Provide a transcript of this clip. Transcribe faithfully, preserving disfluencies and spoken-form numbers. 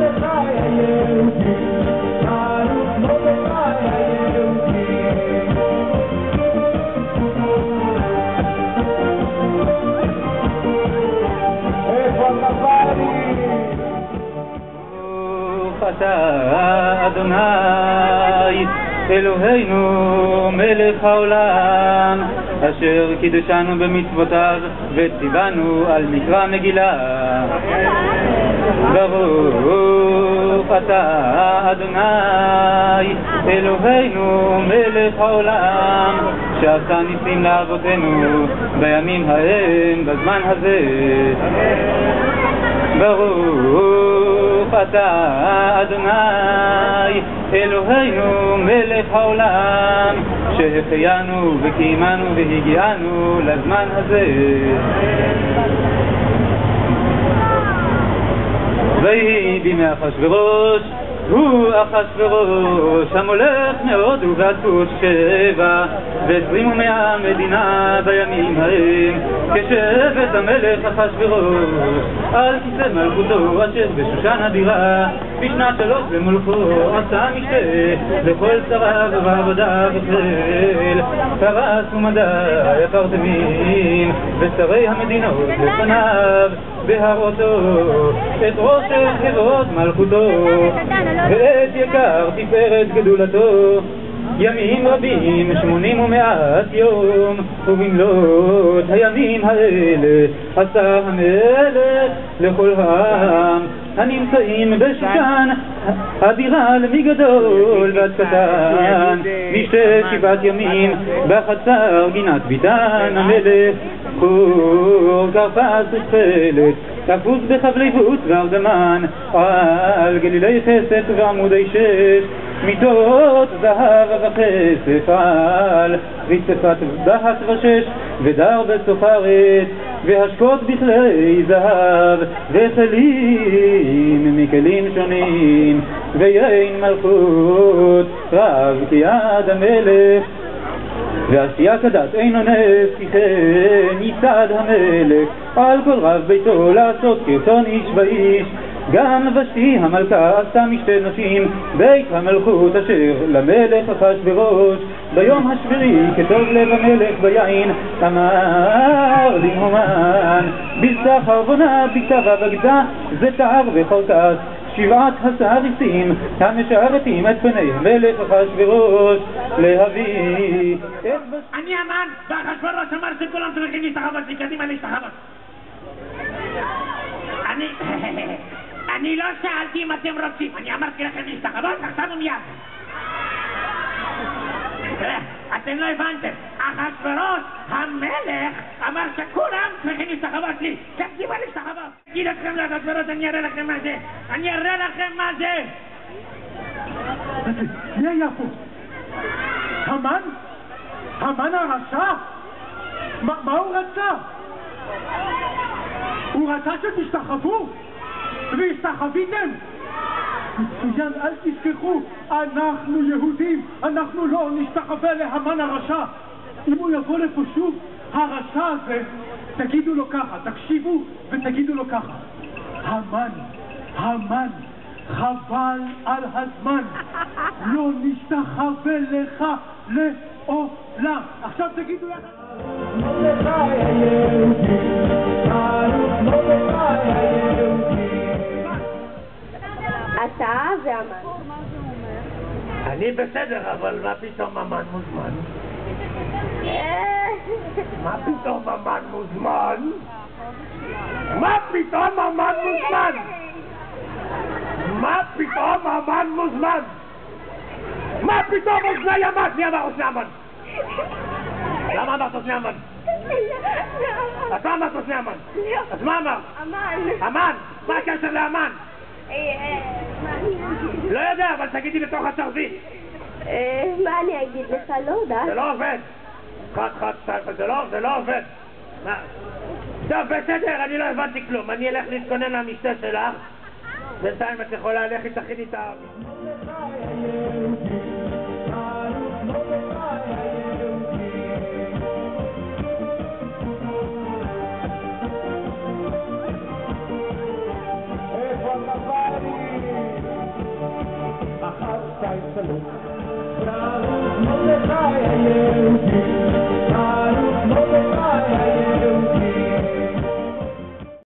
אתה אדוני אלוהינו מלך העולם אשר קידשנו במצוותיו וציוונו על מקרא מגילה. ברוך אתה אדוני אלוהינו מלך העולם שעשה ניסים לאבותינו בימים ההם בזמן הזה. ברוך אתה אדוני אלוהינו מלך העולם שהחיינו וקיימנו והגיענו לזמן הזה. ויהי בימי אחשוורוש הוא אחשוורוש המולך מאוד ובעצות שבע ועשרים ומאה מדינה בימים ההם כשבט המלך אחשוורוש על כיסא מלכותו אשר בשושן הבירה בשנת שלוש למולכו עשה משתה לכל שריו ועבדיו וחיל פרס ומדי הפרטמים ושרי המדינות לפניו בהראותו את ראש חברות מלכותו ואת יקר תפארת גדולתו ימים רבים שמונים ומעט יום ובמלאת הימים האלה עשה המלך לכל העם הנמצאים בשושן הבירה למגדול ועד קטן משתה שבעת ימים בחצר גינת ביתן המלך כור כרפס ותכלת תפוס בחבלי בוץ וארגמן על גלילי חסד ועמודי שש מיטות זהב וכסף על רצפת דחס ושש ודר בסוחרת והשקות בכלי זהב וכלים מכלים שונים ויין מלכות רב כיד המלך ועשייה כדת אין אונס כי כן יצעד המלך על כל רב ביתו לעשות כרצון איש ואיש גם ושתי המלכה עשתה משתה נשים בית המלכות אשר למלך אחשוורוש ביום השביעי כטוב לב המלך ביין אמר למהומן בלתה חרבונה בכתבה בגדה זתר וחרקס שבעת הסעריסים המשרתים את פני המלך אחשוורוש להביא אני אמן ואחשוורוש אמר שכולם צריכים להשתחוות לקדימה להשתחוות. אני אני לא שאלתי אם אתם רוצים, אני אמרתי לכם להשתחוות עכשיו ומיד. אתם לא הבנתם, אחשוורוש המלך אמר שכולם צריכים להשתחוות לי, תקדימה להשתחוות. אגיד לכם לאחשוורוש, אני אראה לכם מה זה, אני אראה לכם מה זה. מי היה פה? המן? המן הרשע? מה הוא רצה? הוא רצה שתשתחוו? והשתחוויתם? מצוין, אל תשכחו, אנחנו יהודים, אנחנו לא נשתחווה להמן הרשע. אם הוא יבוא לפה שוב, הרשע הזה, תגידו לו ככה, תקשיבו ותגידו לו ככה. המן, המן, חבל על הזמן, לא נשתחווה לך לעולם. עכשיו תגידו לך. אתה והמן. אני בסדר, אבל מה פתאום המן מוזמן? מה פתאום המן מוזמן? מה פתאום המן מוזמן? מה פתאום המן מוזמן? מה פתאום אוזני המן? מי אמר אוזני המן? למה אמרת אוזני המן? אז מה אמרת אוזני המן? אז מה אמרת? המן. המן? מה הקשר לאמן? לא יודע, אבל תגידי לתוך השרביט. מה אני אגיד לך? לא יודעת. זה לא עובד. חד חד שתיים, זה לא עובד. טוב, בסדר, אני לא הבנתי כלום. אני אלך להתכונן למשתה שלך. בינתיים את יכולה ללכת תכין איתה. איפה נפלי? Mordechai Salom. Braus Mordechai,